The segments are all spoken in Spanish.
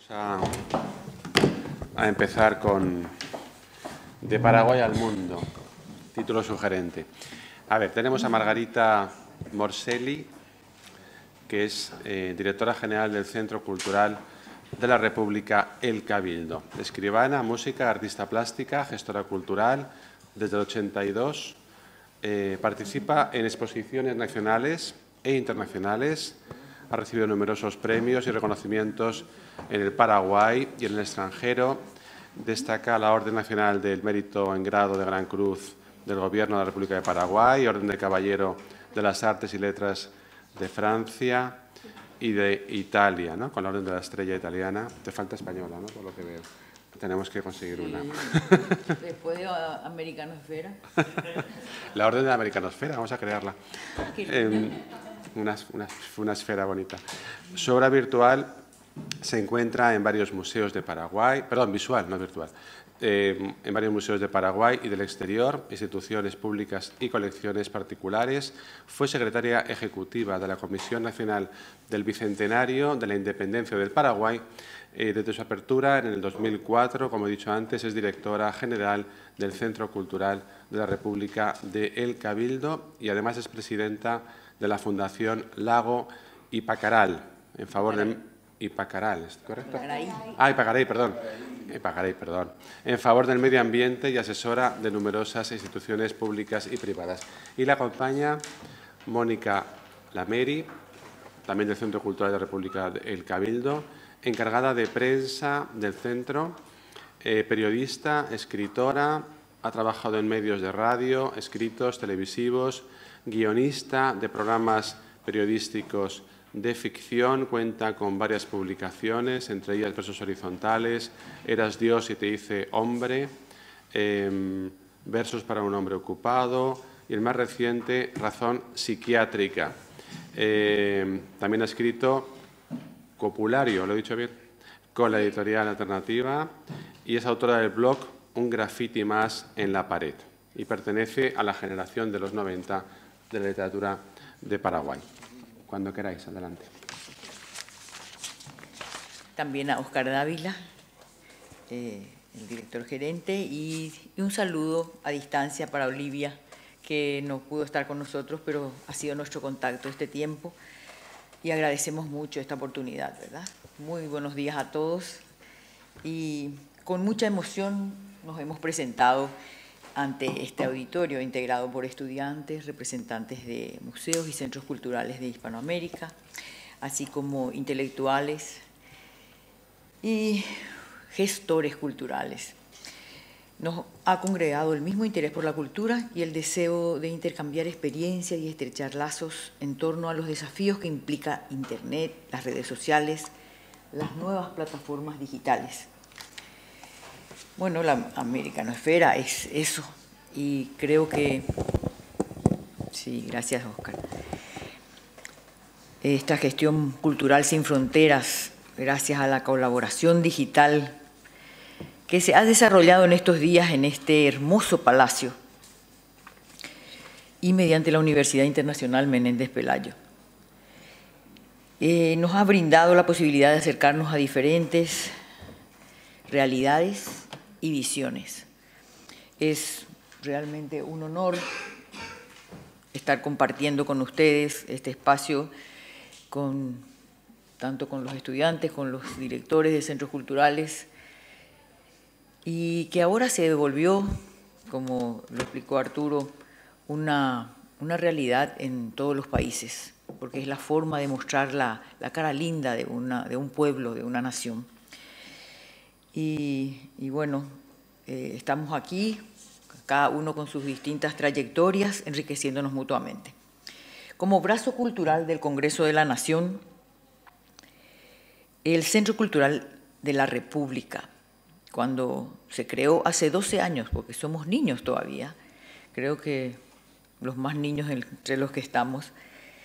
A empezar con De Paraguay al mundo, título sugerente. A ver, tenemos a Margarita Morselli, que es directora general del Centro Cultural de la República El Cabildo. Escribana, música, artista plástica, gestora cultural, desde el 82. Participa en exposiciones nacionales e internacionales. Ha recibido numerosos premios y reconocimientos en el Paraguay y en el extranjero. Destaca la Orden Nacional del Mérito en Grado de Gran Cruz del Gobierno de la República de Paraguay, Orden de Caballero de las Artes y Letras de Francia y de Italia, ¿no? Con la Orden de la Estrella Italiana. Te falta española, ¿no? Por lo que veo. Tenemos que conseguir una. Después de Americanosfera. La Orden de la Americanosfera, vamos a crearla. Una esfera bonita. Su obra virtual se encuentra en varios museos de Paraguay, perdón, visual, no virtual, en varios museos de Paraguay y del exterior, instituciones públicas y colecciones particulares. Fue secretaria ejecutiva de la Comisión Nacional del Bicentenario de la Independencia del Paraguay. Desde su apertura en el 2004, como he dicho antes, es directora general del Centro Cultural de la República de El Cabildo y además es presidenta de la Fundación Lago Ipacaral, en favor de... Ipacaral, ¿es correcto? Ipacaraí, perdón. Ipacaraí, perdón. En favor del medio ambiente y asesora de numerosas instituciones públicas y privadas. Y la acompaña Mónica Lameri, también del Centro Cultural de la República del Cabildo, encargada de prensa del centro, periodista, escritora, ha trabajado en medios de radio, escritos, televisivos, guionista de programas periodísticos de ficción, cuenta con varias publicaciones, entre ellas Versos horizontales, Eras Dios y te hice hombre, Versos para un hombre ocupado y el más reciente, Razón psiquiátrica. También ha escrito Copulario, ¿lo he dicho bien?, con la editorial Alternativa y es autora del blog Un grafiti más en la pared y pertenece a la generación de los 90 de la literatura de Paraguay. Cuando queráis, adelante. También a Óscar Dávila, el director gerente, y un saludo a distancia para Olivia, que no pudo estar con nosotros, pero ha sido nuestro contacto este tiempo y agradecemos mucho esta oportunidad, ¿verdad? Muy buenos días a todos y con mucha emoción nos hemos presentado ante este auditorio integrado por estudiantes, representantes de museos y centros culturales de Hispanoamérica, así como intelectuales y gestores culturales. Nos ha congregado el mismo interés por la cultura y el deseo de intercambiar experiencias y estrechar lazos en torno a los desafíos que implica Internet, las redes sociales, las nuevas plataformas digitales. Bueno, la Americanosfera es eso y creo que... Sí, gracias, Óscar. Esta gestión cultural sin fronteras, gracias a la colaboración digital que se ha desarrollado en estos días en este hermoso palacio y mediante la Universidad Internacional Menéndez Pelayo. Nos ha brindado la posibilidad de acercarnos a diferentes realidades y visiones. Es realmente un honor estar compartiendo con ustedes este espacio, tanto con los estudiantes, con los directores de centros culturales, y que ahora se devolvió, como lo explicó Arturo, una realidad en todos los países, porque es la forma de mostrar la cara linda de un pueblo, de una nación. Y bueno, estamos aquí, cada uno con sus distintas trayectorias, enriqueciéndonos mutuamente. Como brazo cultural del Congreso de la Nación, el Centro Cultural de la República, cuando se creó hace 12 años, porque somos niños todavía, creo que los más niños entre los que estamos,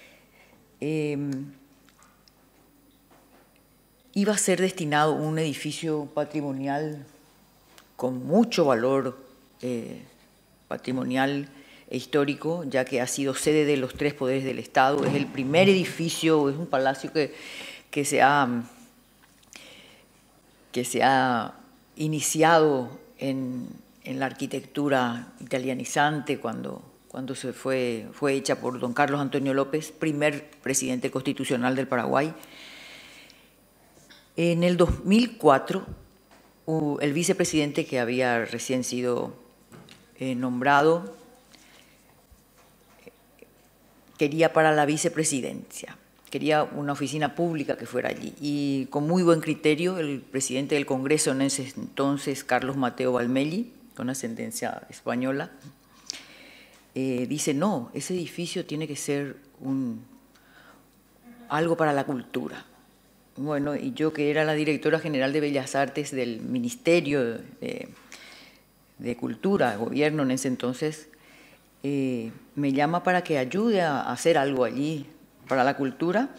iba a ser destinado a un edificio patrimonial con mucho valor patrimonial e histórico, ya que ha sido sede de los 3 poderes del Estado. Es el primer edificio, es un palacio que se ha que se ha iniciado en la arquitectura italianizante cuando fue hecha por don Carlos Antonio López, primer presidente constitucional del Paraguay. En el 2004, el vicepresidente que había recién sido nombrado quería para la vicepresidencia, quería una oficina pública que fuera allí. Y con muy buen criterio, el presidente del Congreso en ese entonces, Carlos Mateo Valmelli, con ascendencia española, dice, no, ese edificio tiene que ser algo para la cultura. Bueno, y yo, que era la directora general de Bellas Artes del Ministerio de Cultura, Gobierno en ese entonces, me llama para que ayude a hacer algo allí para la cultura.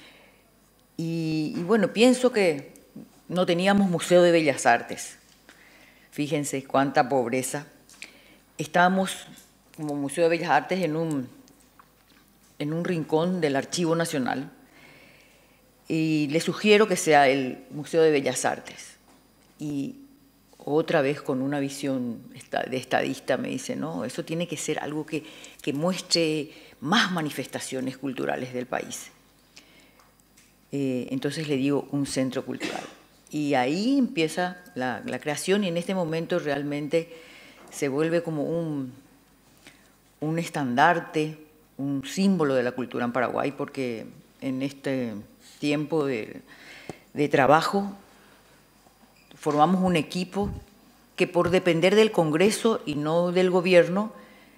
Y bueno, pienso que no teníamos Museo de Bellas Artes. Fíjense cuánta pobreza. Estábamos como Museo de Bellas Artes en un rincón del Archivo Nacional, y le sugiero que sea el Museo de Bellas Artes. Y otra vez, con una visión de estadista, me dice, no, eso tiene que ser algo que muestre más manifestaciones culturales del país. Entonces le digo, un centro cultural. Y ahí empieza la creación, y en este momento realmente se vuelve como un estandarte, un símbolo de la cultura en Paraguay, porque en este tiempo de trabajo formamos un equipo que, por depender del Congreso y no del Gobierno,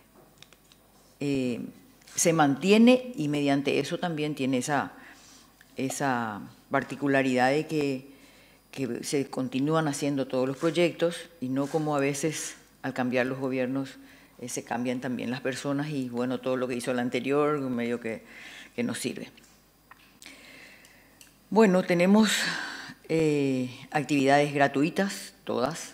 se mantiene, y mediante eso también tiene esa particularidad de que se continúan haciendo todos los proyectos, y no como a veces al cambiar los gobiernos se cambian también las personas, y bueno, todo lo que hizo el anterior medio que nos sirve. Bueno, tenemos actividades gratuitas, todas,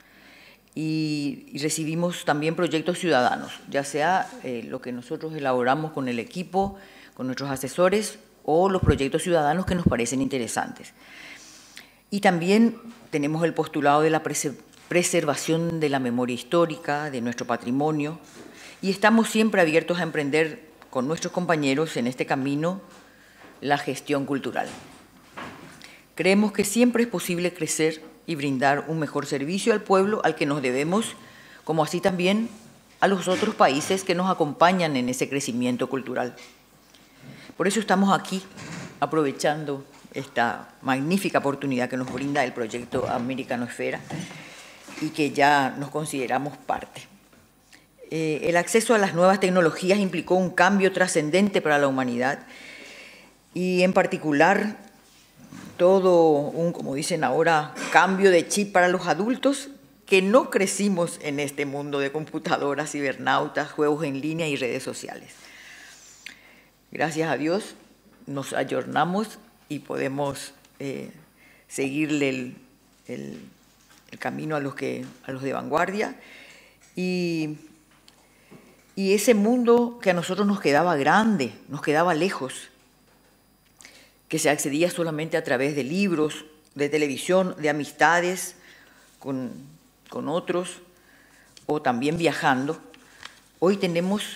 y recibimos también proyectos ciudadanos, ya sea lo que nosotros elaboramos con el equipo, con nuestros asesores, o los proyectos ciudadanos que nos parecen interesantes. Y también tenemos el postulado de la preservación de la memoria histórica, de nuestro patrimonio, y estamos siempre abiertos a emprender con nuestros compañeros en este camino la gestión cultural. Creemos que siempre es posible crecer y brindar un mejor servicio al pueblo al que nos debemos, como así también a los otros países que nos acompañan en ese crecimiento cultural. Por eso estamos aquí, aprovechando esta magnífica oportunidad que nos brinda el proyecto Americanosfera, y que ya nos consideramos parte. El acceso a las nuevas tecnologías implicó un cambio trascendente para la humanidad, y en particular todo como dicen ahora, cambio de chip para los adultos que no crecimos en este mundo de computadoras, cibernautas, juegos en línea y redes sociales. Gracias a Dios nos ayornamos y podemos seguirle el camino a los de vanguardia, y ese mundo que a nosotros nos quedaba grande, nos quedaba lejos, que se accedía solamente a través de libros, de televisión, de amistades con otros, o también viajando. Hoy tenemos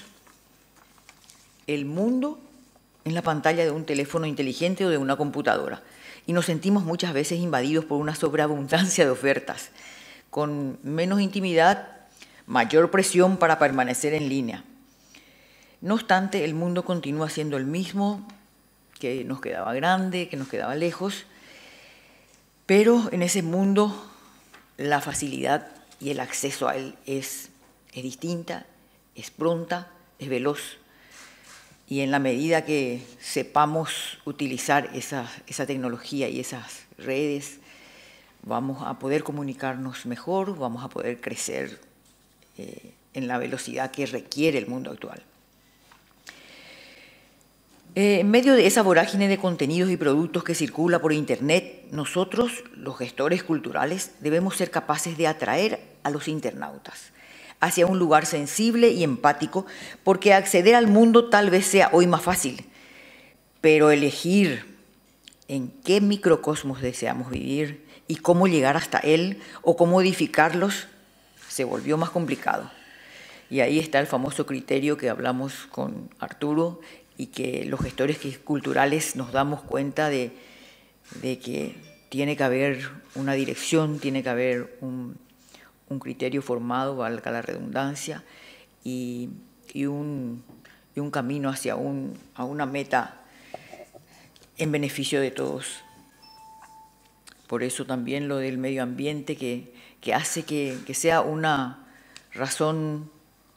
el mundo en la pantalla de un teléfono inteligente o de una computadora, y nos sentimos muchas veces invadidos por una sobreabundancia de ofertas, con menos intimidad, mayor presión para permanecer en línea. No obstante, el mundo continúa siendo el mismo, que nos quedaba grande, que nos quedaba lejos, pero en ese mundo la facilidad y el acceso a él es distinta, es pronta, es veloz, y en la medida que sepamos utilizar esa tecnología y esas redes, vamos a poder comunicarnos mejor, vamos a poder crecer en la velocidad que requiere el mundo actual. En medio de esa vorágine de contenidos y productos que circula por Internet, nosotros, los gestores culturales, debemos ser capaces de atraer a los internautas hacia un lugar sensible y empático, porque acceder al mundo tal vez sea hoy más fácil, pero elegir en qué microcosmos deseamos vivir y cómo llegar hasta él o cómo edificarlos, se volvió más complicado. Y ahí está el famoso criterio que hablamos con Arturo y que los gestores culturales nos damos cuenta de que tiene que haber una dirección, tiene que haber un criterio formado, valga la redundancia, y un camino hacia una meta en beneficio de todos. Por eso también lo del medio ambiente que hace que sea una razón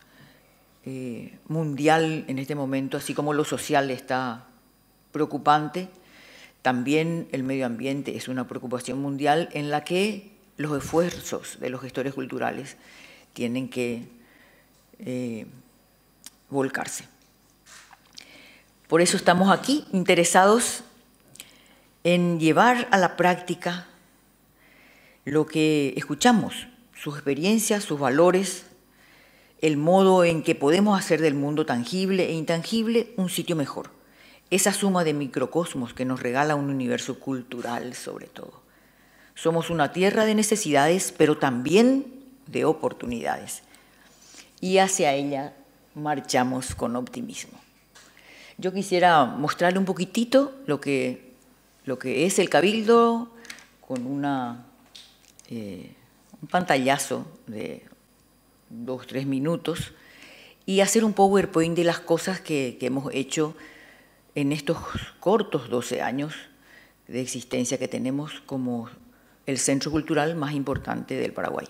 mundial en este momento, así como lo social está preocupante, también el medio ambiente es una preocupación mundial en la que los esfuerzos de los gestores culturales tienen que volcarse. Por eso estamos aquí interesados en llevar a la práctica lo que escuchamos, sus experiencias, sus valores, el modo en que podemos hacer del mundo tangible e intangible un sitio mejor. Esa suma de microcosmos que nos regala un universo cultural sobre todo. Somos una tierra de necesidades, pero también de oportunidades. Y hacia ella marchamos con optimismo. Yo quisiera mostrarle un poquitito lo que es el Cabildo con un pantallazo de 2 o 3 minutos y hacer un PowerPoint de las cosas que hemos hecho en estos cortos 12 años de existencia que tenemos como el centro cultural más importante del Paraguay.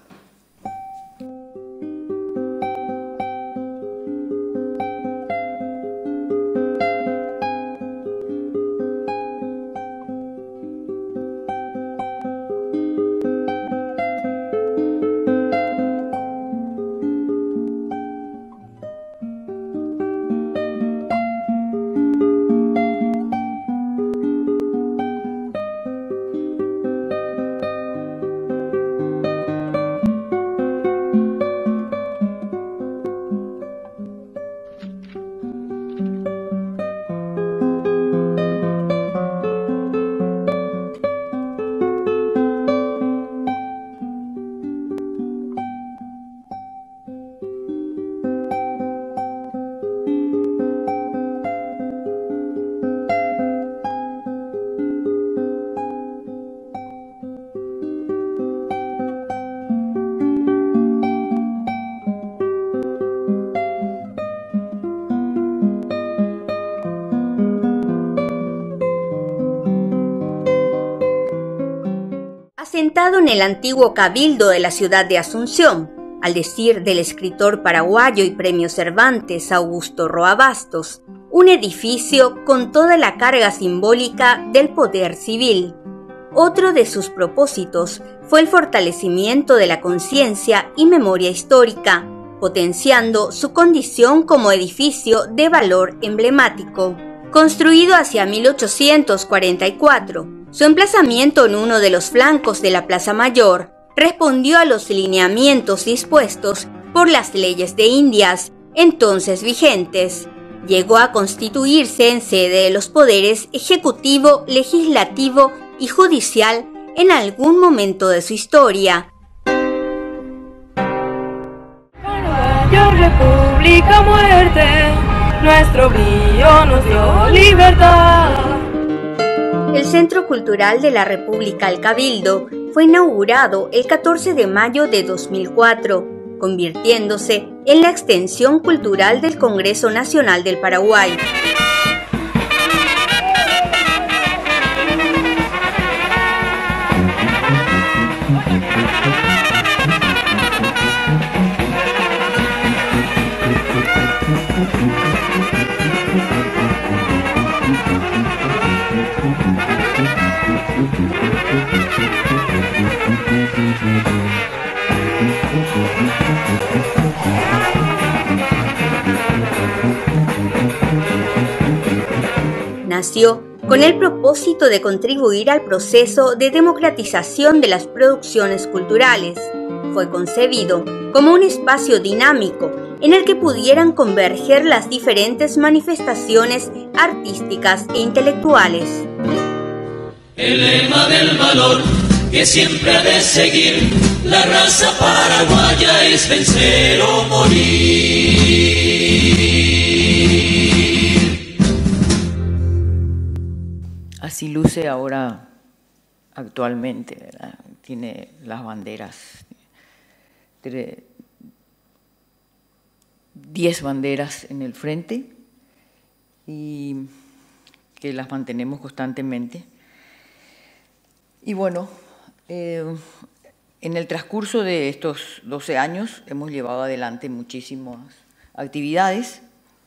Asentado en el antiguo cabildo de la ciudad de Asunción, al decir del escritor paraguayo y premio Cervantes Augusto Roa Bastos, un edificio con toda la carga simbólica del poder civil. Otro de sus propósitos fue el fortalecimiento de la conciencia y memoria histórica, potenciando su condición como edificio de valor emblemático. Construido hacia 1844, su emplazamiento en uno de los flancos de la Plaza Mayor respondió a los lineamientos dispuestos por las leyes de Indias, entonces vigentes. Llegó a constituirse en sede de los poderes ejecutivo, legislativo y judicial en algún momento de su historia. Paraguayo, República, muerte, nuestro brío nos dio libertad. El Centro Cultural de la República El Cabildo fue inaugurado el 14 de mayo de 2004, convirtiéndose en la extensión cultural del Congreso Nacional del Paraguay. Nació con el propósito de contribuir al proceso de democratización de las producciones culturales. Fue concebido como un espacio dinámico en el que pudieran converger las diferentes manifestaciones artísticas e intelectuales. El lema del valor que siempre ha de seguir la raza paraguaya es vencer o morir. Así luce ahora actualmente, ¿verdad? Tiene las banderas, 10 banderas en el frente y que las mantenemos constantemente. Y bueno, en el transcurso de estos 12 años hemos llevado adelante muchísimas actividades.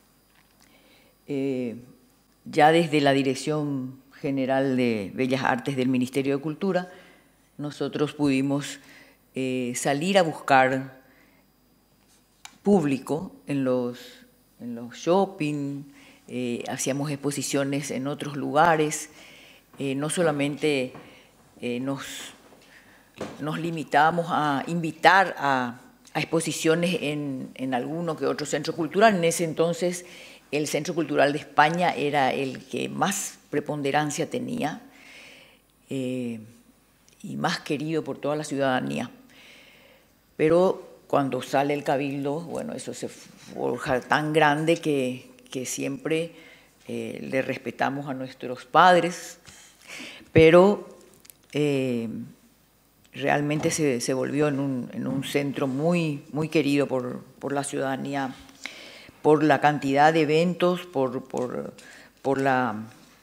Ya desde la Dirección General de Bellas Artes del Ministerio de Cultura, nosotros pudimos salir a buscar público en los shopping, hacíamos exposiciones en otros lugares, no solamente nos limitábamos a invitar a exposiciones en alguno que otro centro cultural. En ese entonces el Centro Cultural de España era el que más preponderancia tenía y más querido por toda la ciudadanía. Pero cuando sale el Cabildo, bueno, eso se forja tan grande que siempre le respetamos a nuestros padres, pero realmente se volvió en un centro muy querido por la ciudadanía, por la cantidad de eventos, por la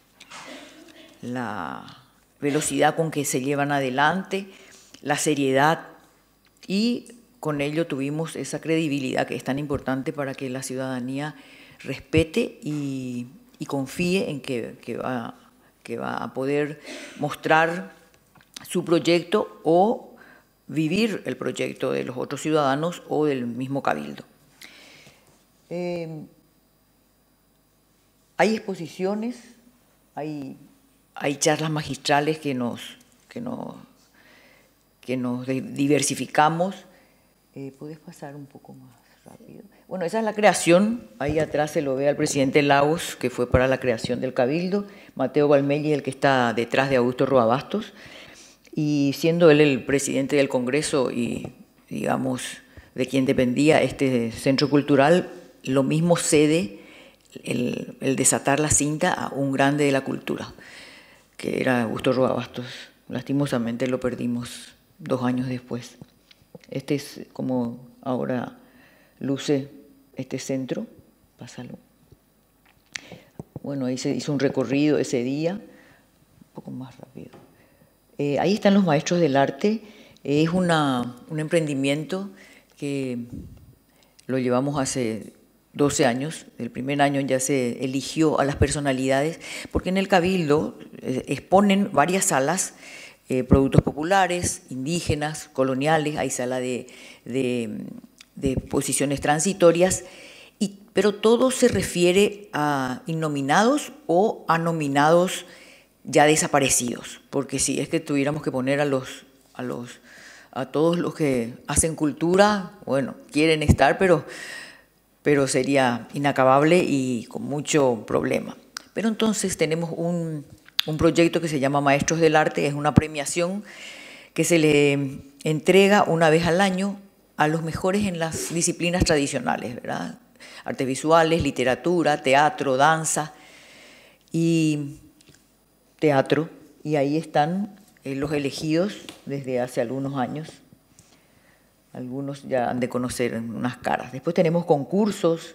velocidad con que se llevan adelante, la seriedad, y con ello tuvimos esa credibilidad que es tan importante para que la ciudadanía respete y confíe en que va a poder mostrar su proyecto o vivir el proyecto de los otros ciudadanos o del mismo Cabildo. Hay exposiciones, hay charlas magistrales que nos diversificamos. ¿Puedes pasar un poco más rápido? Bueno, esa es la creación. Ahí atrás se lo ve al presidente Lagos, que fue para la creación del Cabildo. Mateo Valmelli, el que está detrás de Augusto Roa Bastos. Y siendo él el presidente del Congreso y, digamos, de quien dependía este centro cultural, lo mismo cede el desatar la cinta a un grande de la cultura, que era Augusto Roa Bastos. Lastimosamente lo perdimos 2 años después. Este es como ahora luce este centro. Pásalo. Bueno, ahí se hizo un recorrido ese día. Un poco más rápido. Ahí están los maestros del arte. Es un emprendimiento que lo llevamos hace 12 años. El primer año ya se eligió a las personalidades, porque en el Cabildo exponen varias salas, productos populares, indígenas, coloniales, hay sala de posiciones transitorias, pero todo se refiere a innominados o a nominados ya desaparecidos, porque si es que tuviéramos que poner a todos los que hacen cultura, bueno, quieren estar, pero sería inacabable y con mucho problema. Pero entonces tenemos un proyecto que se llama Maestros del Arte, es una premiación que se le entrega una vez al año a los mejores en las disciplinas tradicionales, ¿verdad? Artes visuales, literatura, teatro, danza y teatro. Y ahí están los elegidos desde hace algunos años. Algunos ya han de conocer unas caras. Después tenemos concursos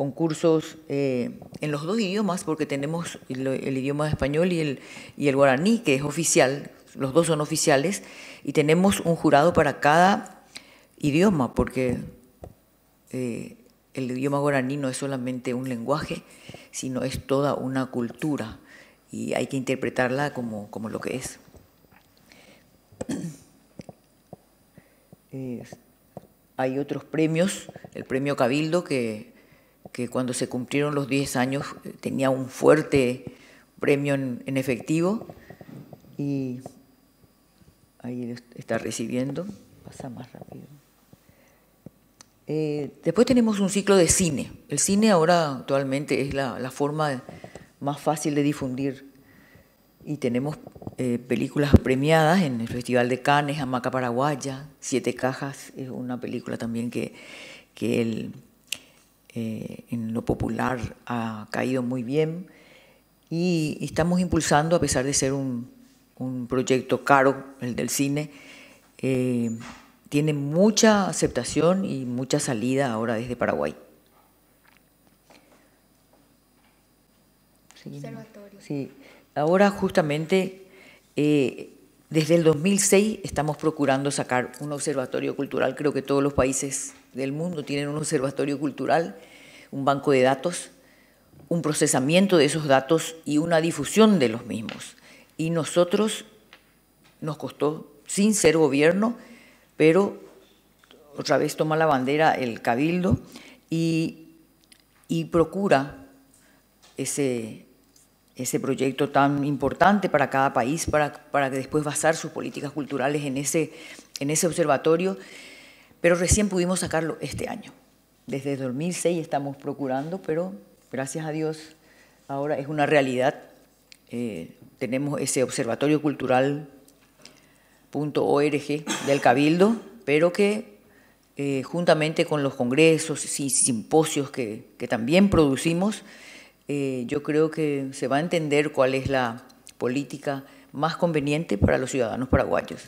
en los 2 idiomas, porque tenemos el idioma español y el guaraní, que es oficial, los 2 son oficiales, y tenemos un jurado para cada idioma, porque el idioma guaraní no es solamente un lenguaje, sino es toda una cultura, y hay que interpretarla como lo que es. Hay otros premios, el premio Cabildo, que cuando se cumplieron los 10 años tenía un fuerte premio en efectivo, y ahí está recibiendo. Pasa más rápido. Después tenemos un ciclo de cine. El cine ahora actualmente es la forma más fácil de difundir, y tenemos películas premiadas en el Festival de Cannes, Hamaca Paraguaya, Siete Cajas, es una película también que él, en lo popular ha caído muy bien, y estamos impulsando, a pesar de ser un proyecto caro, el del cine, tiene mucha aceptación y mucha salida ahora desde Paraguay. Observatorio. Sí, ahora justamente desde el 2006 estamos procurando sacar un observatorio cultural. Creo que todos los países del mundo tienen un observatorio cultural, un banco de datos, un procesamiento de esos datos y una difusión de los mismos. Y nosotros nos costó, sin ser gobierno, pero otra vez toma la bandera el Cabildo y procura ese proyecto tan importante para cada país, para que después basar sus políticas culturales en ese observatorio, pero recién pudimos sacarlo este año. Desde 2006 estamos procurando, pero gracias a Dios ahora es una realidad. Tenemos ese observatorio cultural.org del Cabildo, pero que juntamente con los congresos y simposios que también producimos, yo creo que se va a entender cuál es la política más conveniente para los ciudadanos paraguayos.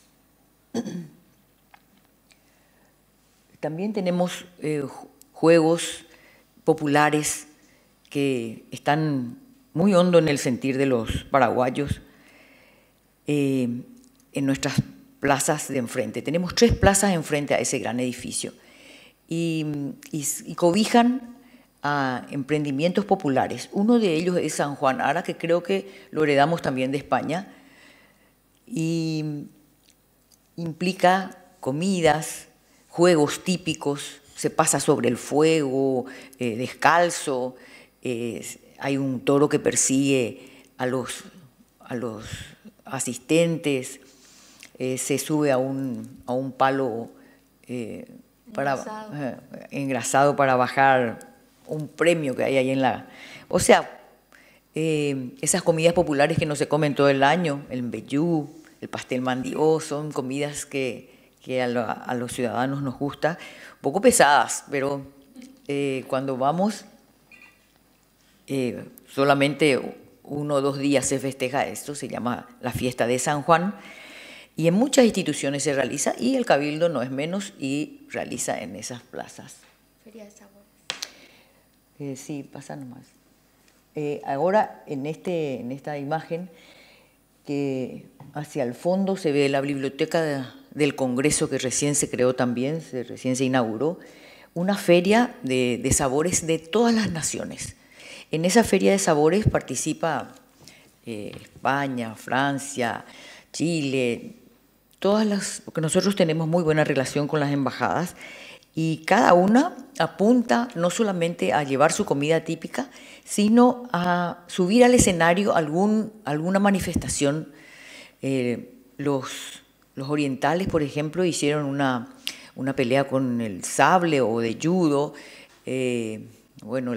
También tenemos juegos populares que están muy hondo en el sentir de los paraguayos en nuestras plazas de enfrente. Tenemos 3 plazas enfrente a ese gran edificio y cobijan a emprendimientos populares. Uno de ellos es San Juan Ara, que creo que lo heredamos también de España, y implica comidas, juegos típicos, se pasa sobre el fuego, descalzo, hay un toro que persigue a los asistentes, se sube a un palo engrasado para bajar un premio que hay ahí en la... O sea, esas comidas populares que no se comen todo el año, el mbejú, el pastel mandió, son comidas que a los ciudadanos nos gusta, un poco pesadas, pero cuando vamos, solamente 1 o 2 días se festeja esto, se llama la fiesta de San Juan, y en muchas instituciones se realiza, y el Cabildo no es menos, y realiza en esas plazas. Feria de sabores. Sí, pasa nomás. Ahora, en esta imagen, que hacia el fondo se ve la biblioteca del Congreso, que recién se creó también, recién se inauguró, una feria de sabores de todas las naciones. En esa feria de sabores participa España, Francia, Chile, porque nosotros tenemos muy buena relación con las embajadas, y cada una apunta no solamente a llevar su comida típica, sino a subir al escenario alguna manifestación. Los orientales, por ejemplo, hicieron una pelea con el sable o de judo. Bueno,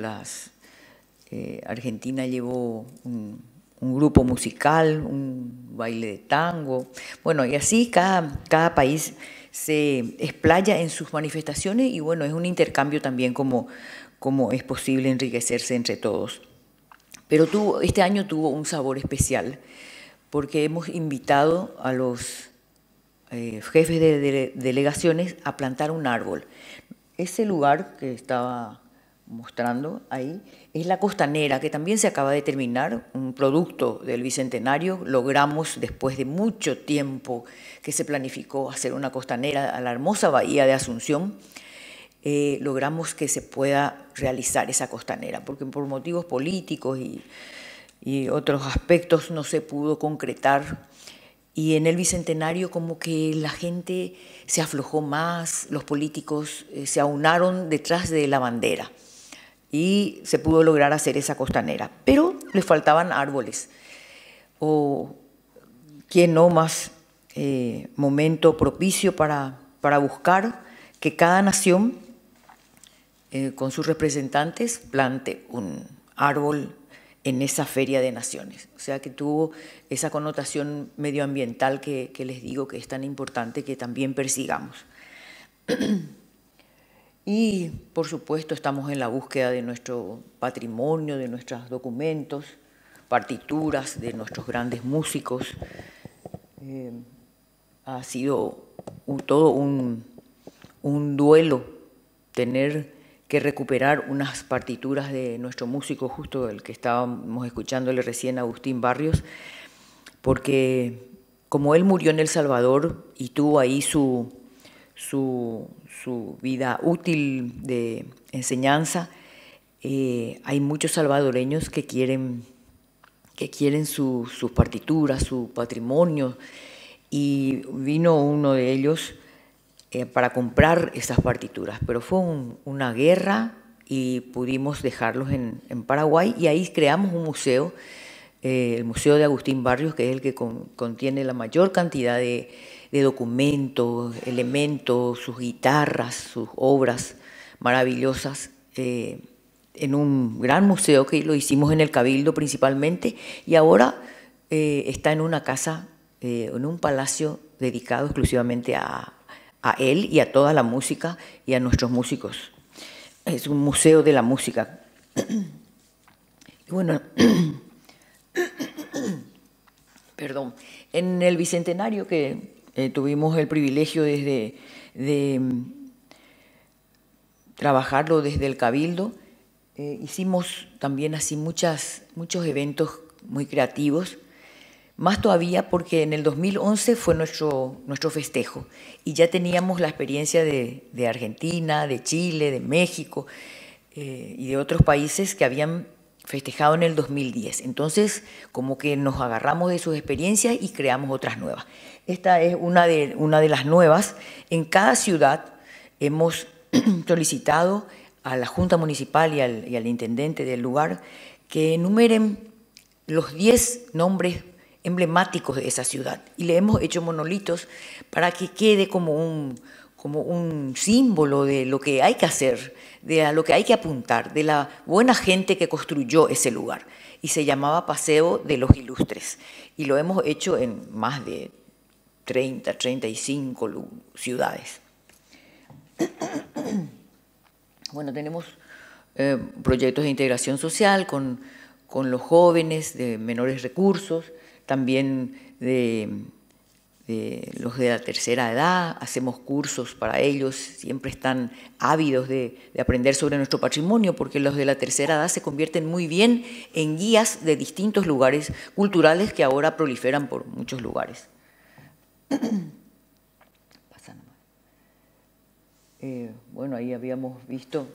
Argentina llevó un grupo musical, un baile de tango. Bueno, y así cada país se explaya en sus manifestaciones, y bueno, es un intercambio también como es posible enriquecerse entre todos. Pero este año tuvo un sabor especial, porque hemos invitado a los jefes de delegaciones a plantar un árbol. Ese lugar que estaba mostrando ahí es la Costanera, que también se acaba de terminar, un producto del Bicentenario. Logramos, después de mucho tiempo que se planificó hacer una costanera a la hermosa bahía de Asunción, logramos que se pueda realizar esa costanera, porque por motivos políticos y otros aspectos no se pudo concretar. Y en el Bicentenario como que la gente se aflojó más, los políticos se aunaron detrás de la bandera y se pudo lograr hacer esa costanera. Pero le faltaban árboles, o quién no más momento propicio para buscar que cada nación con sus representantes plante un árbol en esa Feria de Naciones. O sea que tuvo esa connotación medioambiental que les digo que es tan importante que también persigamos. Y, por supuesto, estamos en la búsqueda de nuestro patrimonio, de nuestros documentos, partituras de nuestros grandes músicos. Ha sido todo un duelo tener que recuperar unas partituras de nuestro músico, justo el que estábamos escuchándole recién, Agustín Barrios, porque como él murió en El Salvador y tuvo ahí su vida útil de enseñanza, hay muchos salvadoreños que quieren sus partituras, su patrimonio, y vino uno de ellos para comprar esas partituras, pero fue una guerra y pudimos dejarlos en Paraguay, y ahí creamos un museo, el Museo de Agustín Barrios, que es el que contiene la mayor cantidad de documentos, elementos, sus guitarras, sus obras maravillosas, en un gran museo que lo hicimos en el Cabildo principalmente, y ahora está en una casa, en un palacio dedicado exclusivamente a él y a toda la música y a nuestros músicos. Es un museo de la música. Y bueno, perdón, en el Bicentenario que tuvimos el privilegio de trabajarlo desde el Cabildo, hicimos también así muchos eventos muy creativos, más todavía porque en el 2011 fue nuestro festejo y ya teníamos la experiencia de Argentina, de Chile, de México y de otros países que habían festejado en el 2010. Entonces, como que nos agarramos de sus experiencias y creamos otras nuevas. Esta es una de las nuevas. En cada ciudad hemos solicitado a la Junta Municipal y al intendente del lugar que enumeren los 10 nombres emblemáticos de esa ciudad, y le hemos hecho monolitos para que quede como un símbolo de lo que hay que hacer, de a lo que hay que apuntar, de la buena gente que construyó ese lugar, y se llamaba Paseo de los Ilustres, y lo hemos hecho en más de 35 ciudades. Bueno, tenemos proyectos de integración social con los jóvenes de menores recursos, también de los de la tercera edad, hacemos cursos para ellos, siempre están ávidos de aprender sobre nuestro patrimonio, porque los de la tercera edad se convierten muy bien en guías de distintos lugares culturales que ahora proliferan por muchos lugares. Bueno, ahí habíamos visto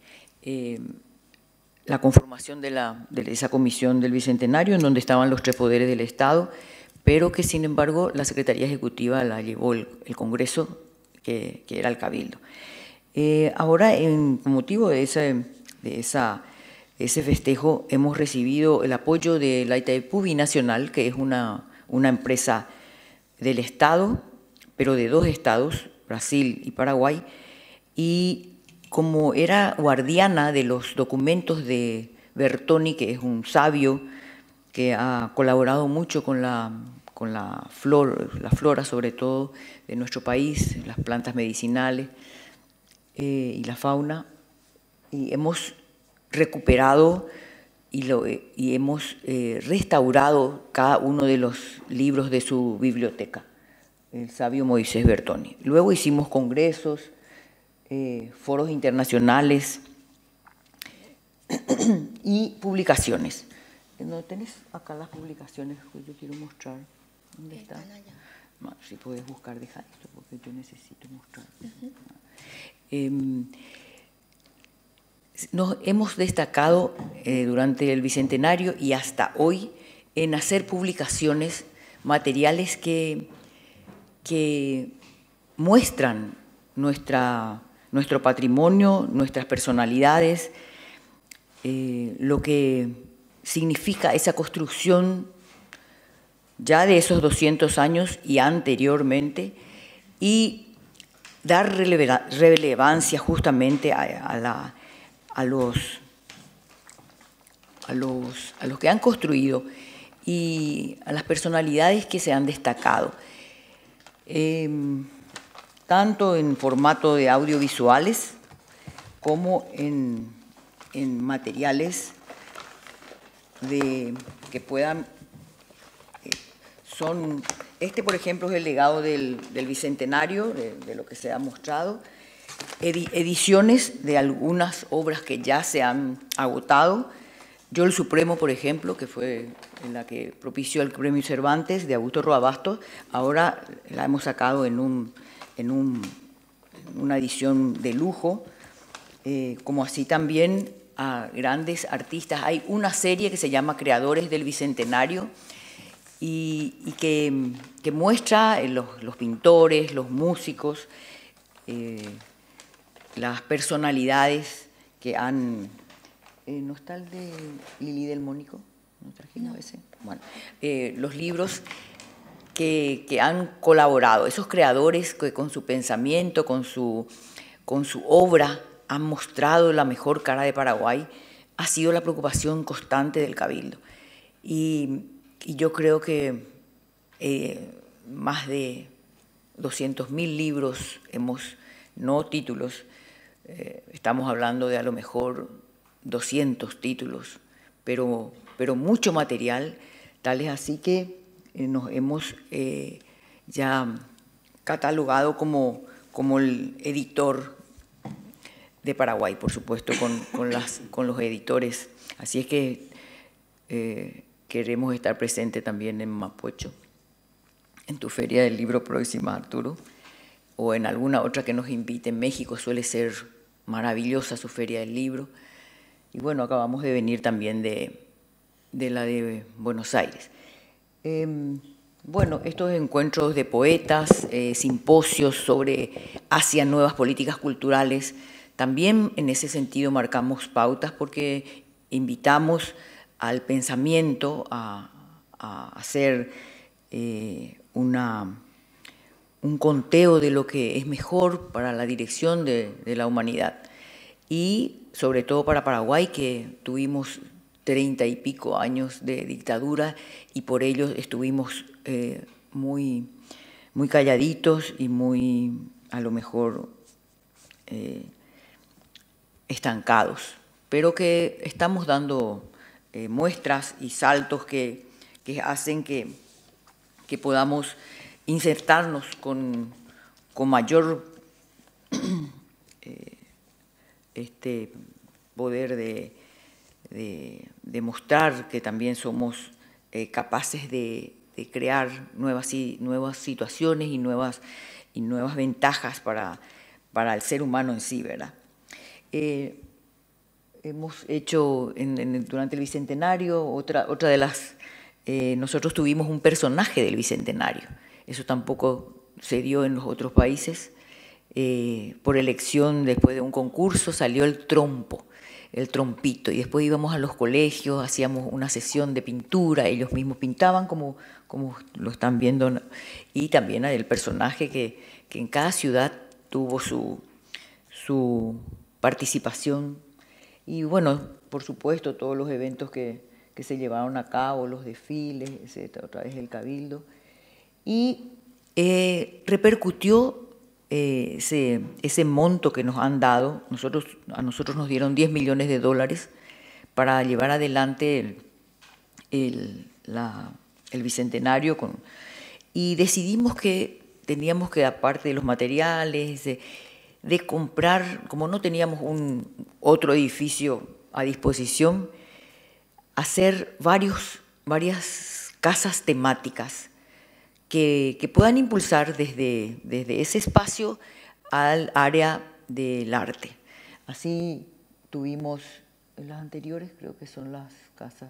la conformación de esa comisión del Bicentenario, en donde estaban los 3 poderes del Estado, pero que, sin embargo, la Secretaría Ejecutiva la llevó el Congreso, que era el Cabildo. Ahora, con motivo de ese festejo, hemos recibido el apoyo de la Itaipú Binacional, que es una empresa del Estado, pero de 2 estados, Brasil y Paraguay, y como era guardiana de los documentos de Bertoni, que es un sabio que ha colaborado mucho con la flora, sobre todo, de nuestro país, las plantas medicinales y la fauna, y hemos recuperado y hemos restaurado cada uno de los libros de su biblioteca, el sabio Moisés Bertoni. Luego hicimos congresos, foros internacionales y publicaciones. ¿No tenés acá las publicaciones que yo quiero mostrar? ¿Dónde están? No, si puedes buscar, deja esto porque yo necesito mostrar. Nos hemos destacado durante el Bicentenario y hasta hoy en hacer publicaciones, materiales que muestran nuestro patrimonio, nuestras personalidades, lo que significa esa construcción ya de esos 200 años y anteriormente, y dar relevancia justamente a los que han construido y a las personalidades que se han destacado, tanto en formato de audiovisuales como en materiales que puedan... por ejemplo, es el legado del Bicentenario, de lo que se ha mostrado, ediciones de algunas obras que ya se han agotado. Yo el Supremo, por ejemplo, que fue la que propició el Premio Cervantes de Augusto Roa Bastos, ahora la hemos sacado en una edición de lujo, como así también a grandes artistas. Hay una serie que se llama Creadores del Bicentenario y que muestra los pintores, los músicos, las personalidades que han... ¿No está el de Lili del Mónico? ¿No trajimos ese? Bueno, los libros que han colaborado, esos creadores que con su pensamiento, con su obra, han mostrado la mejor cara de Paraguay, ha sido la preocupación constante del Cabildo. Y yo creo que más de 200.000 libros no títulos, estamos hablando de a lo mejor 200 títulos, pero mucho material, tal es así que nos hemos ya catalogado como el editor de Paraguay, por supuesto, con los editores. Así es que queremos estar presentes también en Mapocho, en tu feria del libro próxima, Arturo, o en alguna otra que nos invite. En México suele ser maravillosa su feria del libro. Y bueno, acabamos de venir también de la de Buenos Aires. Bueno, estos encuentros de poetas, simposios hacia nuevas políticas culturales, también en ese sentido marcamos pautas porque invitamos al pensamiento a hacer un conteo de lo que es mejor para la dirección de la humanidad. Y sobre todo para Paraguay, que tuvimos 30 y pico años de dictadura y por ello estuvimos muy calladitos y muy, a lo mejor, estancados, pero que estamos dando muestras y saltos que hacen que podamos insertarnos con mayor poder de demostrar que también somos capaces de crear nuevas situaciones y nuevas ventajas para el ser humano en sí, ¿verdad? Hemos hecho durante el Bicentenario otra de las... nosotros tuvimos un personaje del Bicentenario. Eso tampoco se dio en los otros países. Por elección, después de un concurso, salió el trompito, y después íbamos a los colegios, hacíamos una sesión de pintura, ellos mismos pintaban como lo están viendo, y también el personaje que en cada ciudad tuvo su participación. Y bueno, por supuesto, todos los eventos que se llevaron a cabo, los desfiles, etcétera, otra vez el Cabildo. Y repercutió ese monto que nos han dado. A nosotros nos dieron $10 millones para llevar adelante el Bicentenario. Y decidimos que teníamos que, aparte de los materiales, de comprar, como no teníamos otro edificio a disposición, hacer varias casas temáticas que puedan impulsar desde ese espacio al área del arte. Así tuvimos en las anteriores, creo que son las casas,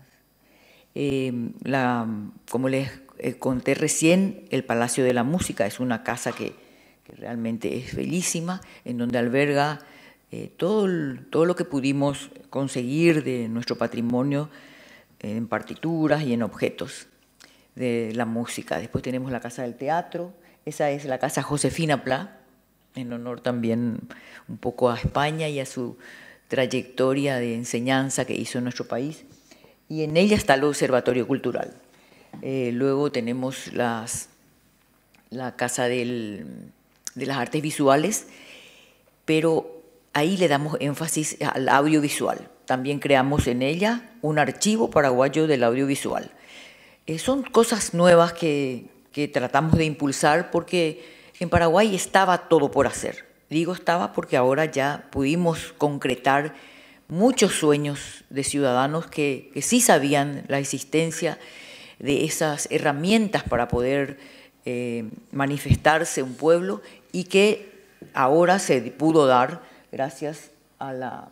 como les conté recién, el Palacio de la Música es una casa que realmente es bellísima, en donde alberga todo lo que pudimos conseguir de nuestro patrimonio en partituras y en objetos de la música. Después tenemos la Casa del Teatro, esa es la Casa Josefina Pla, en honor también un poco a España y a su trayectoria de enseñanza que hizo en nuestro país. y en ella está el Observatorio Cultural. Luego tenemos la Casa de las Artes Visuales, pero ahí le damos énfasis al audiovisual. También creamos en ella un archivo paraguayo del audiovisual. Son cosas nuevas que tratamos de impulsar porque en Paraguay estaba todo por hacer. Digo estaba porque ahora ya pudimos concretar muchos sueños de ciudadanos que sí sabían la existencia de esas herramientas para poder manifestarse un pueblo y que ahora se pudo dar gracias a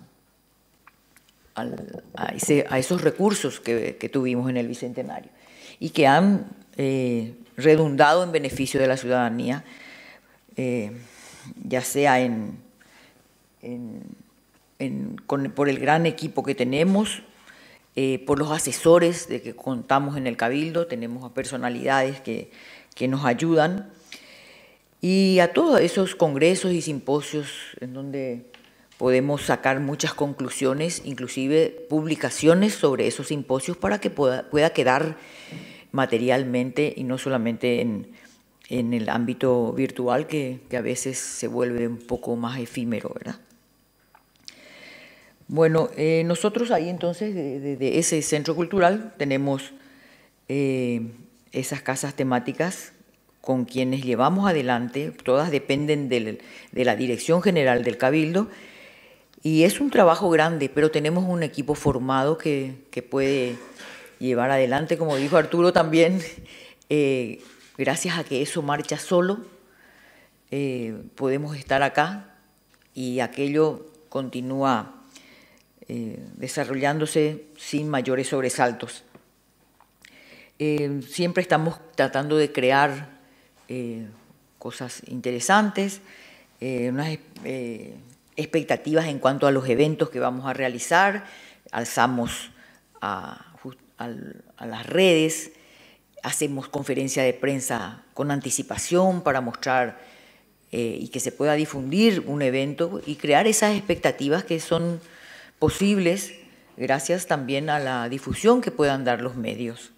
esos recursos que tuvimos en el Bicentenario y que han redundado en beneficio de la ciudadanía, ya sea por el gran equipo que tenemos, por los asesores de que contamos en el Cabildo, tenemos a personalidades que nos ayudan, y a todos esos congresos y simposios en donde podemos sacar muchas conclusiones, inclusive publicaciones sobre esos simposios para que pueda quedar materialmente y no solamente en el ámbito virtual que a veces se vuelve un poco más efímero, ¿verdad? Bueno, nosotros ahí entonces, de ese centro cultural, tenemos esas casas temáticas con quienes llevamos adelante, todas dependen de la Dirección General del Cabildo, y es un trabajo grande, pero tenemos un equipo formado que puede llevar adelante, como dijo Arturo también, gracias a que eso marcha solo, podemos estar acá y aquello continúa desarrollándose sin mayores sobresaltos. Siempre estamos tratando de crear cosas interesantes, unas expectativas en cuanto a los eventos que vamos a realizar, alzamos a las redes, hacemos conferencia de prensa con anticipación para mostrar y que se pueda difundir un evento y crear esas expectativas que son posibles gracias también a la difusión que puedan dar los medios.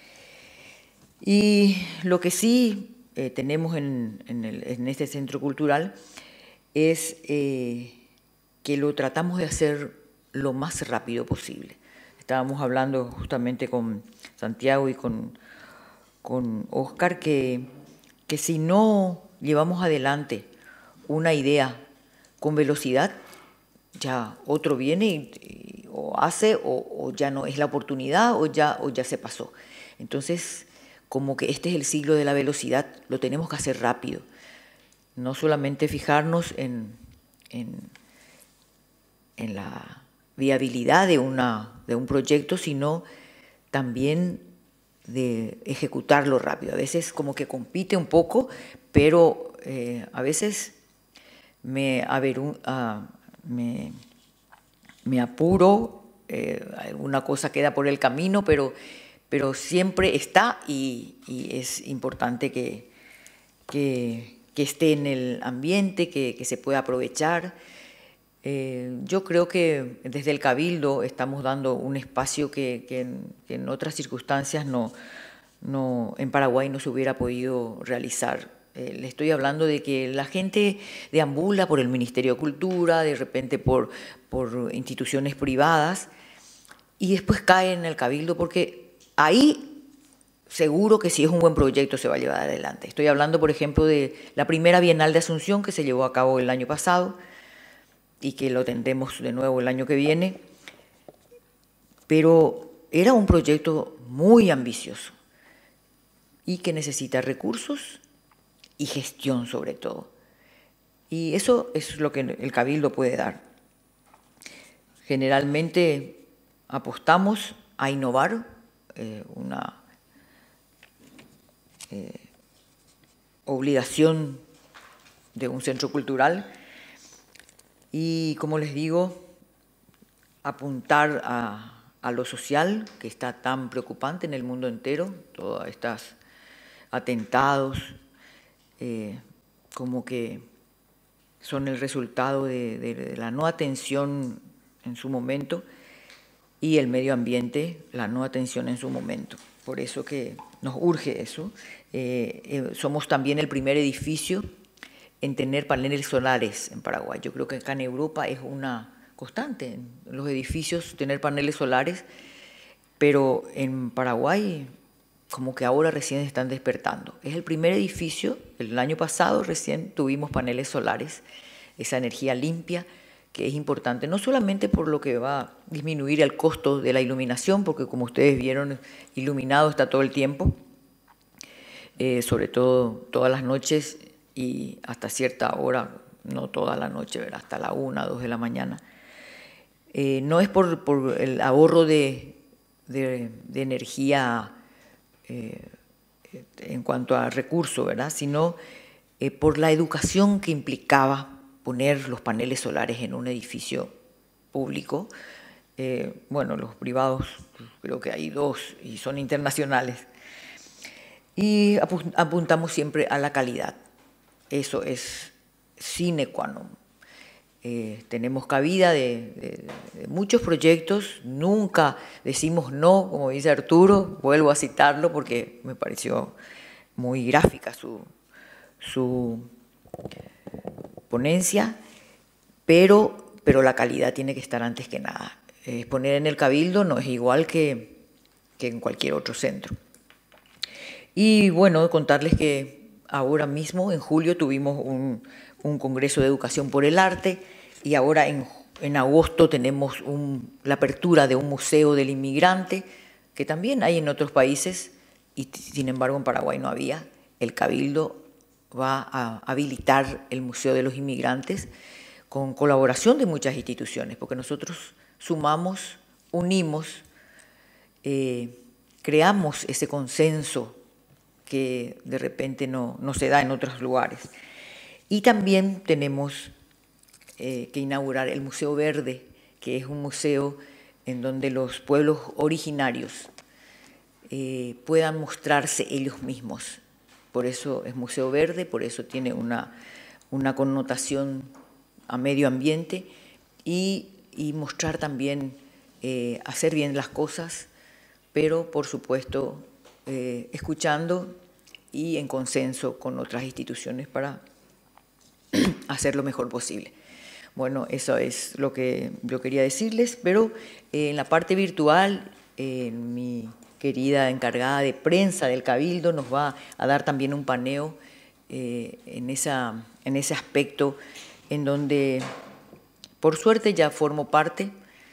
Y lo que sí tenemos en este centro cultural es que lo tratamos de hacer lo más rápido posible. Estábamos hablando justamente con Santiago y con Óscar que si no llevamos adelante una idea con velocidad, ya otro viene y o hace o ya no es la oportunidad o ya se pasó. Entonces, como que este es el siglo de la velocidad, lo tenemos que hacer rápido. No solamente fijarnos en la viabilidad de un proyecto, sino también de ejecutarlo rápido. A veces como que compite un poco, pero a veces me apuro, alguna cosa queda por el camino, pero siempre está y es importante que esté en el ambiente, que se pueda aprovechar. Yo creo que desde el Cabildo estamos dando un espacio que en otras circunstancias en Paraguay no se hubiera podido realizar. Le estoy hablando de que la gente deambula por el Ministerio de Cultura, de repente por instituciones privadas, y después cae en el Cabildo porque ahí seguro que si es un buen proyecto se va a llevar adelante. Estoy hablando, por ejemplo, de la primera Bienal de Asunción que se llevó a cabo el año pasado y que lo tendremos de nuevo el año que viene, pero era un proyecto muy ambicioso y que necesita recursos y gestión sobre todo. Y eso es lo que el Cabildo puede dar. Generalmente apostamos a innovar, una obligación de un centro cultural y, como les digo, apuntar a lo social, que está tan preocupante en el mundo entero, todos estos atentados, como que son el resultado de la no atención en su momento, y el medio ambiente, la no atención en su momento. Por eso que nos urge eso. Somos también el primer edificio en tener paneles solares en Paraguay. Yo creo que acá en Europa es una constante en los edificios tener paneles solares, pero en Paraguay como que ahora recién están despertando. Es el primer edificio, el año pasado recién tuvimos paneles solares, esa energía limpia que es importante, no solamente por lo que va a disminuir el costo de la iluminación, porque como ustedes vieron, iluminado está todo el tiempo, sobre todo todas las noches y hasta cierta hora, no toda la noche, ¿verdad? Hasta la 1, 2 de la mañana. No es por el ahorro de energía en cuanto a recursos, ¿verdad? Sino por la educación que implicaba poner los paneles solares en un edificio público. Bueno, los privados creo que hay 2 y son internacionales. Y apuntamos siempre a la calidad. Eso es sine qua non. Tenemos cabida de muchos proyectos, nunca decimos no, como dice Arturo, vuelvo a citarlo porque me pareció muy gráfica su ponencia, pero la calidad tiene que estar antes que nada. Exponer en el Cabildo no es igual que en cualquier otro centro. Y bueno, contarles que ahora mismo, en julio, tuvimos un congreso de educación por el arte y ahora en agosto tenemos la apertura de un museo del inmigrante, que también hay en otros países y sin embargo en Paraguay no había. El Cabildo va a habilitar el Museo de los Inmigrantes con colaboración de muchas instituciones, porque nosotros sumamos, unimos, creamos ese consenso que de repente no se da en otros lugares. Y también tenemos que inaugurar el Museo Verde, que es un museo en donde los pueblos originarios puedan mostrarse ellos mismos. Por eso es Museo Verde, por eso tiene una connotación a medio ambiente y mostrar también, hacer bien las cosas, pero por supuesto escuchando y en consenso con otras instituciones para hacer lo mejor posible. Bueno, eso es lo que yo quería decirles, pero en la parte virtual, mi querida encargada de prensa del Cabildo nos va a dar también un paneo en ese aspecto en donde, por suerte, ya formo parte,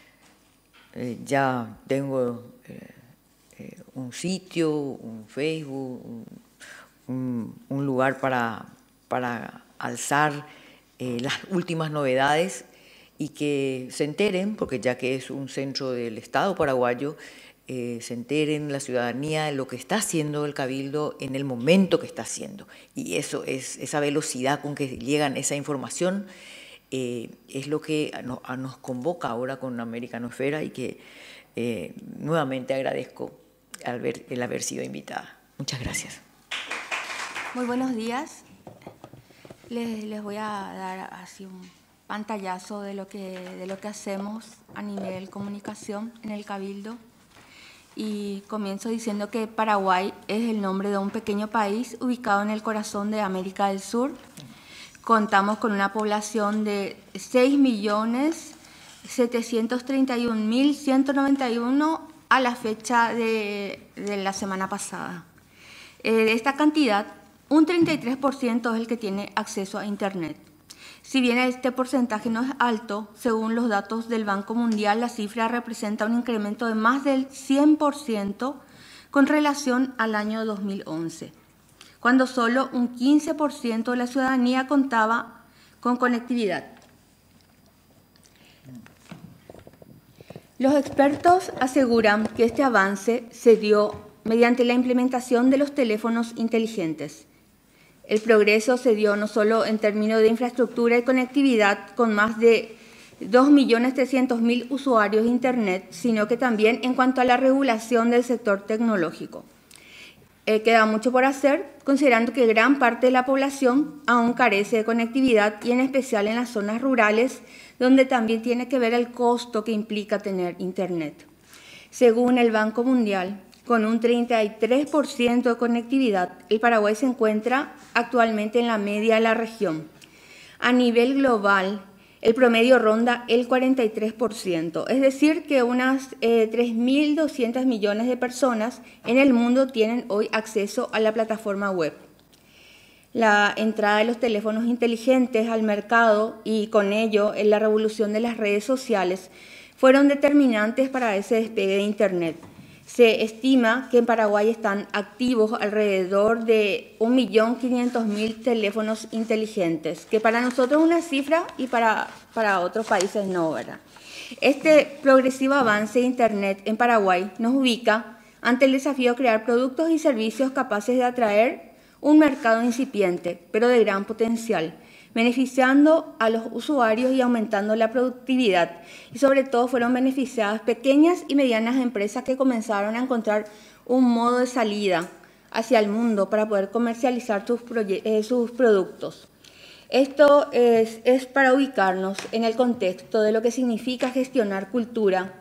ya tengo un sitio, un Facebook, un lugar para alzar las últimas novedades y que se enteren, porque ya que es un centro del Estado paraguayo, se enteren la ciudadanía de lo que está haciendo el Cabildo en el momento que está haciendo. Y eso es esa velocidad con que llegan esa información, es lo que nos convoca ahora con Americanosfera y que nuevamente agradezco el haber sido invitada. Muchas gracias. Muy buenos días. Les voy a dar así un pantallazo de lo que hacemos a nivel comunicación en el Cabildo. Y comienzo diciendo que Paraguay es el nombre de un pequeño país ubicado en el corazón de América del Sur. Contamos con una población de 6.731.191 a la fecha de la semana pasada. De esta cantidad, un 33% es el que tiene acceso a Internet. Si bien este porcentaje no es alto, según los datos del Banco Mundial, la cifra representa un incremento de más del 100% con relación al año 2011, cuando solo un 15% de la ciudadanía contaba con conectividad. Los expertos aseguran que este avance se dio mediante la implementación de los teléfonos inteligentes. El progreso se dio no solo en términos de infraestructura y conectividad con más de 2.300.000 usuarios de Internet, sino que también en cuanto a la regulación del sector tecnológico. Queda mucho por hacer, considerando que gran parte de la población aún carece de conectividad y en especial en las zonas rurales, donde también tiene que ver el costo que implica tener Internet. Según el Banco Mundial, con un 33% de conectividad, el Paraguay se encuentra actualmente en la media de la región. A nivel global, el promedio ronda el 43%, es decir, que unas 3.200 millones de personas en el mundo tienen hoy acceso a la plataforma web. La entrada de los teléfonos inteligentes al mercado y con ello en la revolución de las redes sociales fueron determinantes para ese despegue de Internet. Se estima que en Paraguay están activos alrededor de 1.500.000 teléfonos inteligentes, que para nosotros es una cifra y para otros países no, ¿verdad? Este progresivo avance de Internet en Paraguay nos ubica ante el desafío de crear productos y servicios capaces de atraer un mercado incipiente, pero de gran potencial, beneficiando a los usuarios y aumentando la productividad. Y sobre todo fueron beneficiadas pequeñas y medianas empresas que comenzaron a encontrar un modo de salida hacia el mundo para poder comercializar sus productos. Esto es para ubicarnos en el contexto de lo que significa gestionar cultura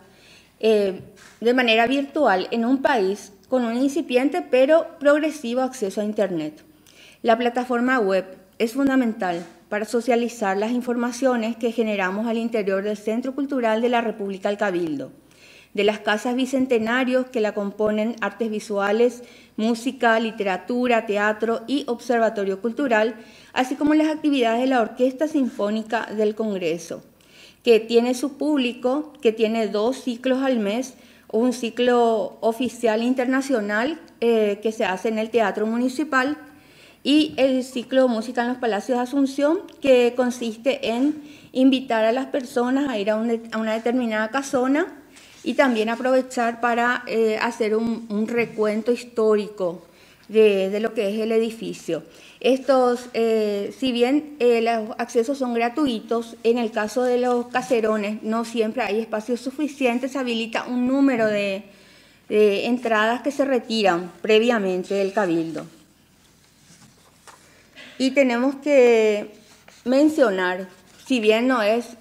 de manera virtual en un país con un incipiente pero progresivo acceso a Internet. La plataforma web es fundamental para socializar las informaciones que generamos al interior del Centro Cultural de la República del Cabildo, de las casas bicentenarios que la componen artes visuales, música, literatura, teatro y observatorio cultural, así como las actividades de la Orquesta Sinfónica del Congreso, que tiene su público, que tiene 2 ciclos al mes, un ciclo oficial internacional que se hace en el Teatro Municipal, y el ciclo Música en los Palacios de Asunción, que consiste en invitar a las personas a ir a una determinada casona y también aprovechar para hacer un recuento histórico de lo que es el edificio. Estos, si bien los accesos son gratuitos, en el caso de los caserones no siempre hay espacios suficientes, se habilita un número de entradas que se retiran previamente del Cabildo. Y tenemos que mencionar, si bien no es,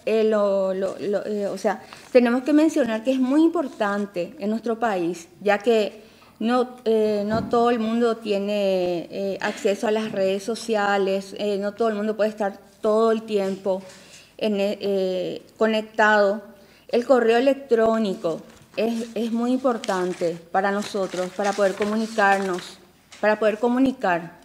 tenemos que mencionar que es muy importante en nuestro país, ya que no todo el mundo tiene acceso a las redes sociales, no todo el mundo puede estar todo el tiempo conectado. El correo electrónico es muy importante para nosotros, para poder comunicarnos, para poder comunicar.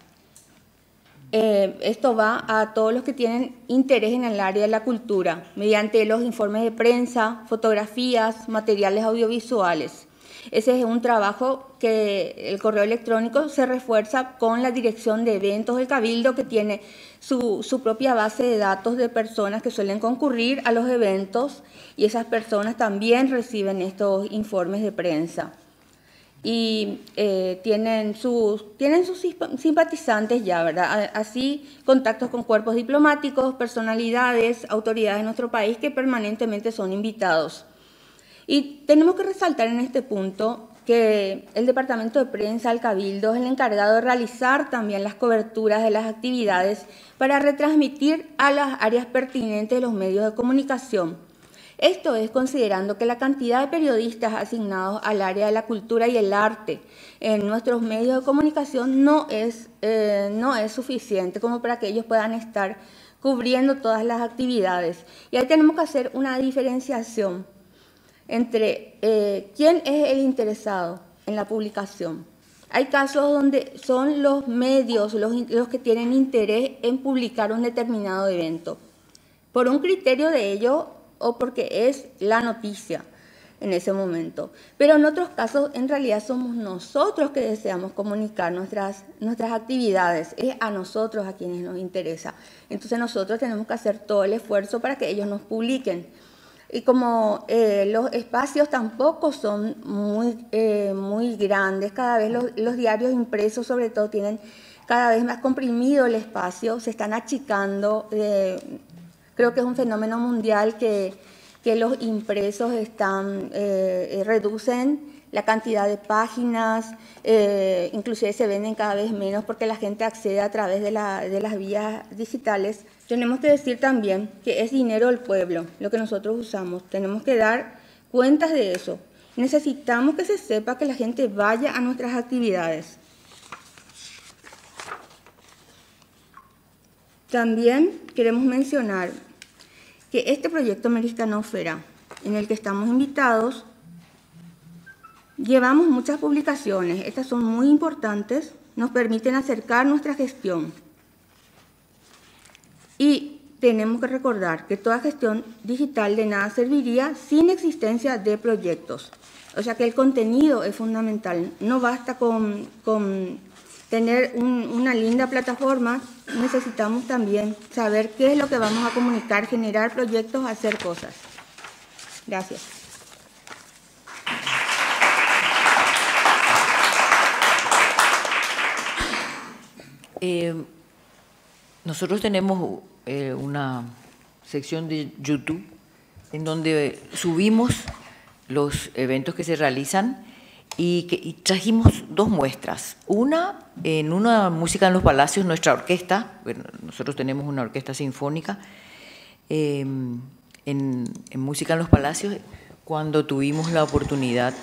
Esto va a todos los que tienen interés en el área de la cultura, mediante los informes de prensa, fotografías, materiales audiovisuales. Ese es un trabajo que el correo electrónico se refuerza con la dirección de eventos del Cabildo, que tiene su propia base de datos de personas que suelen concurrir a los eventos, y esas personas también reciben estos informes de prensa. Y tienen sus simpatizantes ya, ¿verdad? Así, contactos con cuerpos diplomáticos, personalidades, autoridades de nuestro país que permanentemente son invitados. Y tenemos que resaltar en este punto que el Departamento de Prensa del Cabildo es el encargado de realizar también las coberturas de las actividades para retransmitir a las áreas pertinentes de los medios de comunicación. Esto es considerando que la cantidad de periodistas asignados al área de la cultura y el arte en nuestros medios de comunicación no es suficiente como para que ellos puedan estar cubriendo todas las actividades. Y ahí tenemos que hacer una diferenciación entre quién es el interesado en la publicación. Hay casos donde son los medios los que tienen interés en publicar un determinado evento, por un criterio de ello o porque es la noticia en ese momento. Pero en otros casos, en realidad, somos nosotros que deseamos comunicar nuestras actividades. Es a nosotros a quienes nos interesa. Entonces nosotros tenemos que hacer todo el esfuerzo para que ellos nos publiquen. Y como los espacios tampoco son muy grandes, cada vez los diarios impresos sobre todo tienen cada vez más comprimido el espacio, se están achicando. Creo que es un fenómeno mundial que los impresos reducen la cantidad de páginas, inclusive se venden cada vez menos porque la gente accede a través de las vías digitales. Tenemos que decir también que es dinero del pueblo lo que nosotros usamos. Tenemos que dar cuentas de eso. necesitamos que se sepa que la gente vaya a nuestras actividades. También queremos mencionar que este proyecto Meriscanósfera, en el que estamos invitados, llevamos muchas publicaciones. Estas son muy importantes, nos permiten acercar nuestra gestión. Y tenemos que recordar que toda gestión digital de nada serviría sin existencia de proyectos. O sea que el contenido es fundamental. No basta con tener una linda plataforma, necesitamos también saber qué es lo que vamos a comunicar, generar proyectos, hacer cosas. Gracias. Nosotros tenemos una sección de YouTube en donde subimos los eventos que se realizan y trajimos 2 muestras. Una música en los palacios, nuestra orquesta, bueno, nosotros tenemos una orquesta sinfónica, en música en los palacios, cuando tuvimos la oportunidad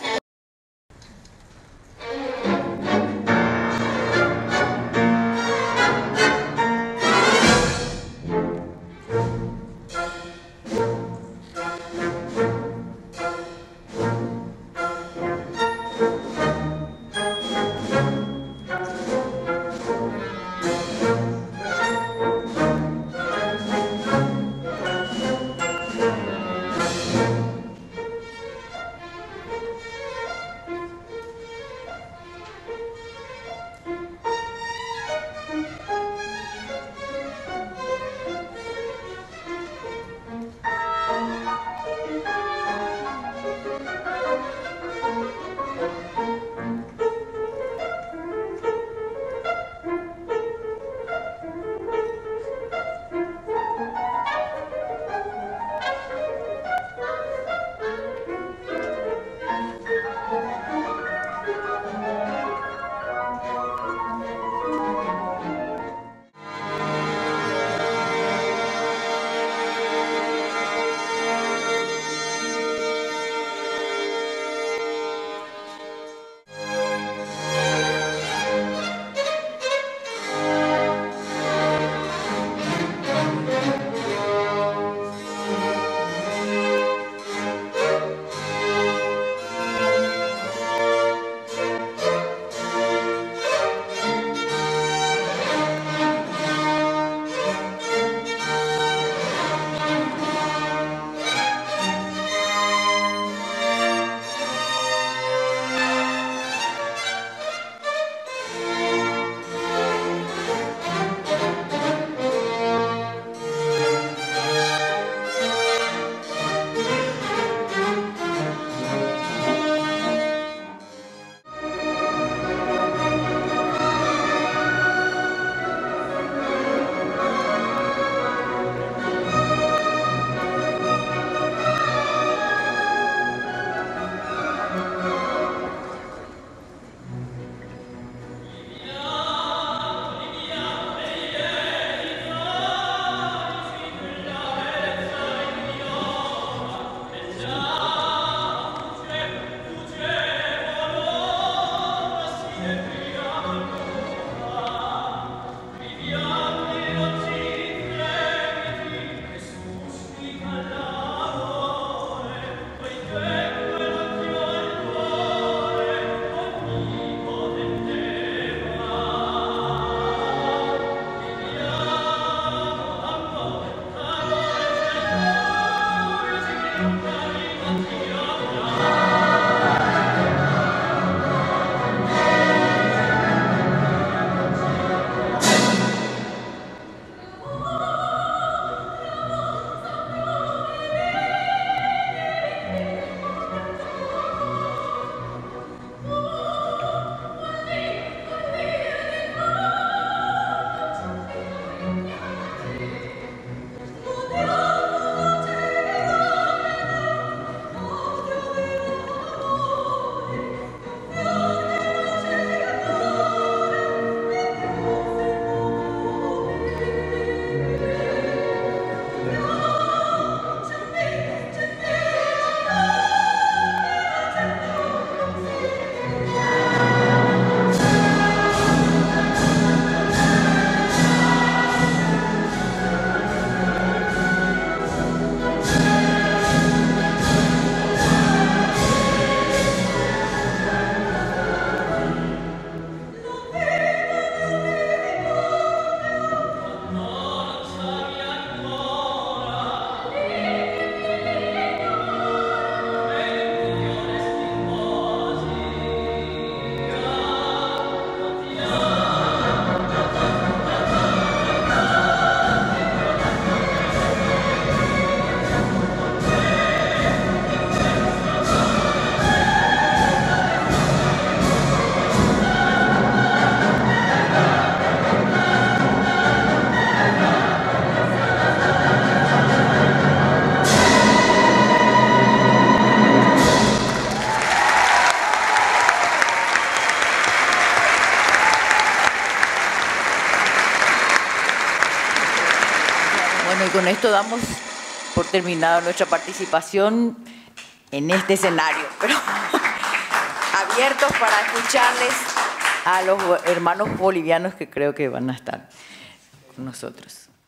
con esto damos por terminada nuestra participación en este escenario, pero abiertos para escucharles a los hermanos bolivianos que creo que van a estar con nosotros.